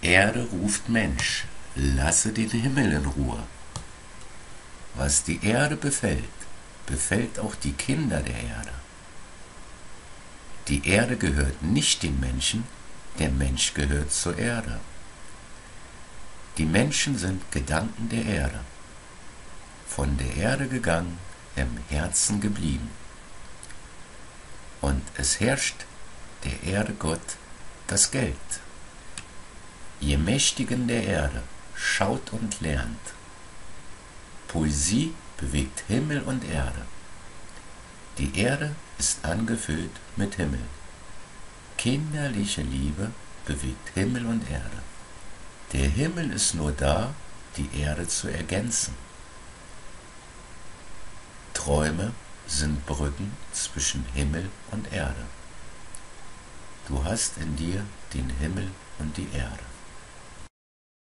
Erde ruft Mensch, lasse den Himmel in Ruhe. Was die Erde befällt, befällt auch die Kinder der Erde. Die Erde gehört nicht dem Menschen, der Mensch gehört zur Erde. Die Menschen sind Gedanken der Erde, von der Erde gegangen, im Herzen geblieben. Und es herrscht der Erde Gott das Geld. Ihr Mächtigen der Erde, schaut und lernt. Poesie bewegt Himmel und Erde. Die Erde ist angefüllt mit Himmel. Kinderliche Liebe bewegt Himmel und Erde. Der Himmel ist nur da, die Erde zu ergänzen. Träume sind Brücken zwischen Himmel und Erde. Du hast in dir den Himmel und die Erde.